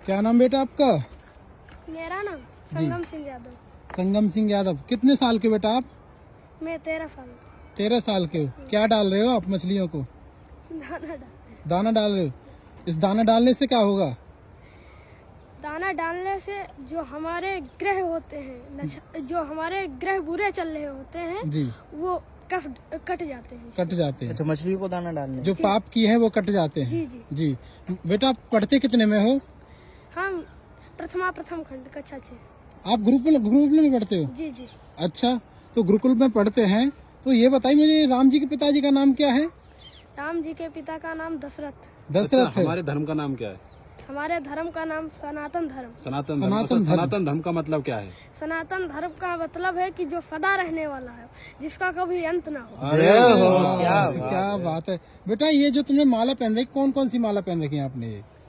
क्या नाम बेटा आपका? मेरा नाम संगम सिंह यादव। संगम सिंह यादव। कितने साल के बेटा आप? मैं 13 साल का। 13 साल के हो। क्या डाल रहे हो आप मछलियों को? दाना डाल रहे हो। इस दाना डालने से क्या होगा? दाना डालने से जो हमारे ग्रह होते हैं, जो हमारे ग्रह बुरे चल रहे होते हैं जी, वो कट जाते हैं। कट जाते हैं। अच्छा, मछलियों को दाना डालने जो पाप किए हैं वो कट जाते हैं। जी जी जी बेटा, आप पढ़ते कितने में हो? हम प्रथम खंड कक्षा 6। आप गुरुकुल में पढ़ते हो? जी जी। अच्छा, तो गुरुकुल में पढ़ते हैं तो ये बताइए मुझे, राम जी के पिताजी का नाम क्या है? राम जी के पिता का नाम दशरथ। दशरथ है। हमारे धर्म का नाम क्या है? हमारे धर्म का नाम सनातन धर्म। सनातन धर्म का मतलब क्या है? सनातन धर्म का मतलब है कि जो सदा रहने वाला है, जिसका कभी अंत ना हो। अरे क्या बात है बेटा। ये जो तुमने माला पहन रखी, कौन कौन सी माला पहन रखी है आपने?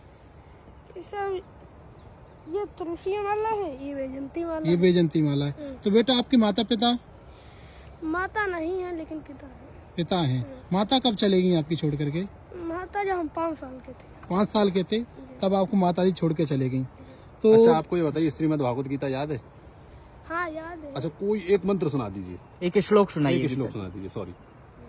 ये तुलसी माला है, ये वैजंती माला। ये वैजंती माला है। तो बेटा आपके माता पिता? माता नहीं है लेकिन पिता है। पिता हैं। माता कब चलेगी आपकी छोड़ करके? माता जब हम 5 साल के थे। 5 साल के थे तब आपको माता जी छोड़ के चले गई। तो अच्छा, आपको ये बताइए, श्रीमद् भागवत गीता याद है? हाँ याद है। अच्छा, कोई एक मंत्र सुना दीजिए। एक श्लोक सुनाइए। एक श्लोक सुना दीजिए। सॉरी।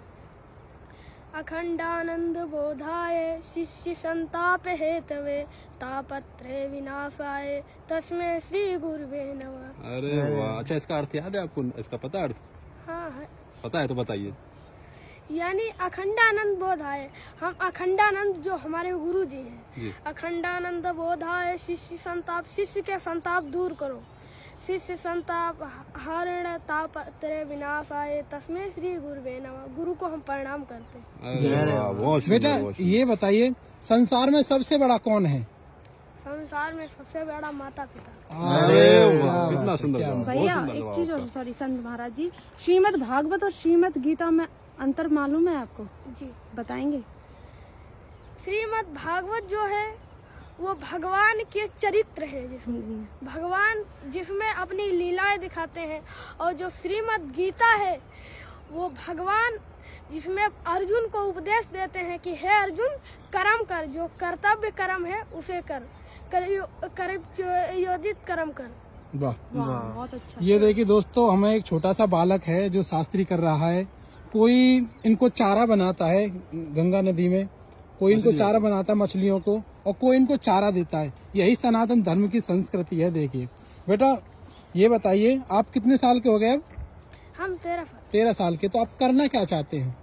अखंडानंद बोधाय शिष्य संताप हेतवे तापत्रे विनाशाय तस्मै श्री गुरुवे नमः। अरे वाह, अच्छा इसका अर्थ याद है आपको? इसका पता अर्थ? हाँ है। पता है तो बताइए। यानी अखंडानंद बोधाय, हम अखंडानंद जो हमारे गुरु जी हैं, जी। अखंडानंद बोधाय शिष्य संताप, शिष्य के संताप दूर करो, शिष्य संताप हरण तापत्रे विनाशाय तस्मै श्री गुरुवे नमः। गुरु को हम प्रणाम करते हैं। अरे वाह, बहुत सुंदर, बेटा बहुत सुंदर। ये बताइए, संसार में सबसे बड़ा कौन है? संसार में सबसे बड़ा माता पिता। अरे वाह, कितना सुंदर जवाब, बहुत भैया सुंदर एक जवाब चीज आपका। और, सॉरी संत महाराज जी, श्रीमद् भागवत और श्रीमद् गीता में अंतर मालूम है आपको? जी। बताएंगे? श्रीमद् भागवत जो है वो भगवान के चरित्र है, जिसमें भगवान जिसमें अपनी लीलाएं दिखाते हैं, और जो श्रीमद् गीता है वो भगवान जिसमें अर्जुन को उपदेश देते हैं कि हे अर्जुन, कर्म कर, जो कर्तव्य कर्म है उसे कर योजित कर्म कर। वाह, बहुत अच्छा। ये देखिए दोस्तों, हमें एक छोटा सा बालक है जो शास्त्री कर रहा है। कोई इनको चारा बनाता है गंगा नदी में, कोई इनको चारा बनाता है मछलियों को, और कोई इनको चारा देता है। यही सनातन धर्म की संस्कृति है। देखिए बेटा, ये बताइए आप कितने साल के हो गए अब? हम 13 साल। 13 साल के। तो आप करना क्या चाहते हैं?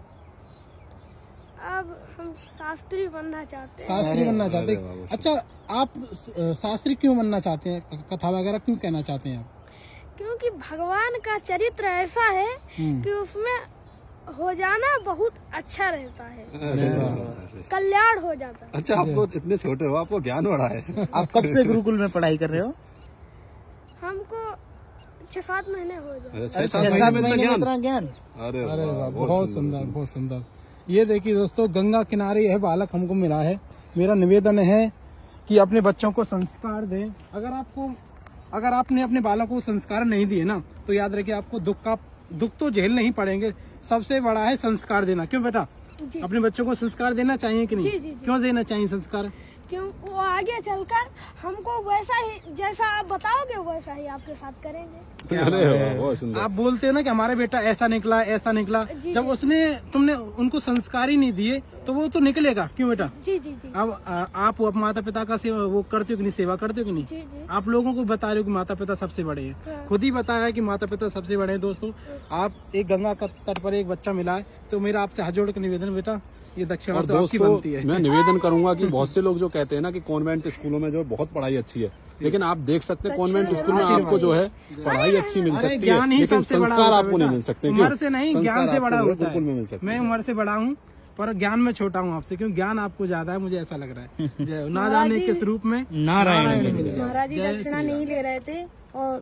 अब हम शास्त्री बनना चाहते हैं। शास्त्री बनना चाहते अरे वाह, हैं। अच्छा, आप शास्त्री क्यों बनना चाहते हैं? कथा वगैरह क्यों कहना चाहते हैं आप? क्योंकि भगवान का चरित्र ऐसा है कि उसमें हो जाना बहुत अच्छा रहता है, कल्याण हो जाता है। अच्छा, आपको इतने छोटे हो, आपको ज्ञान हो रहा है। आप कब से गुरुकुल में पढ़ाई कर रहे हो? हमको 6-7 महीने हो जाए। 6-7 महीने में इतना ज्ञान? अरे अरे वाह, वाह, बहुत सुंदर, बहुत सुंदर। ये देखिए दोस्तों, गंगा किनारे यह बालक हमको मिला है। मेरा निवेदन है कि अपने बच्चों को संस्कार दें। अगर आपने अपने बालकों को संस्कार नहीं दिए ना, तो याद रखिए आपको दुख तो झेल नहीं पड़ेंगे। सबसे बड़ा है संस्कार देना। क्यों बेटा, जी। अपने बच्चों को संस्कार देना चाहिए कि नहीं? जी, जी, जी। क्यों देना चाहिए संस्कार? क्यों, वो आगे चलकर हमको वैसा ही, जैसा आप बताओगे वैसा ही आपके साथ करेंगे। अरे वाह, बहुत सुंदर। आप बोलते हैं ना कि हमारा बेटा ऐसा निकला, ऐसा निकला। जी, जब तुमने उनको संस्कार ही नहीं दिए तो वो तो निकलेगा। क्यों बेटा? जी जी जी। अब आप माता पिता का सेवा वो करते हो कि नहीं, सेवा करते हो कि नहीं? जी जी। आप लोगों को बता रहे हो कि माता पिता सबसे बड़े हैं। हाँ। खुद ही बताया कि माता पिता सबसे बड़े हैं। दोस्तों, आप एक गंगा का तट पर एक बच्चा मिला है, तो मेरा आपसे हाथ जोड़ के निवेदन, बेटा ये दक्षिणा और तो आपकी दोस्तों, बनती है। मैं निवेदन करूंगा कि बहुत से लोग जो कहते हैं ना कि कॉन्वेंट स्कूलों में जो बहुत पढ़ाई अच्छी है, लेकिन आप देख सकते हैं कॉन्वेंट स्कूल में आपको जो है पढ़ाई अच्छी मिल अरे सकती है, ज्ञान ही लेकिन सबसे बड़ा संस्कार होता है आपको नहीं बेटा। मिल सकते। उम्र से नहीं, ज्ञान से बड़ा होता बिल्कुल में मिल है। सकते मैं हैं। उम्र से बड़ा हूँ पर ज्ञान में छोटा हूँ आपसे, क्यों ज्ञान आपको ज्यादा है, मुझे ऐसा लग रहा है। ना जाने किस रूप में नारायण। महाराज जी दक्षिणा नहीं ले रहे थे और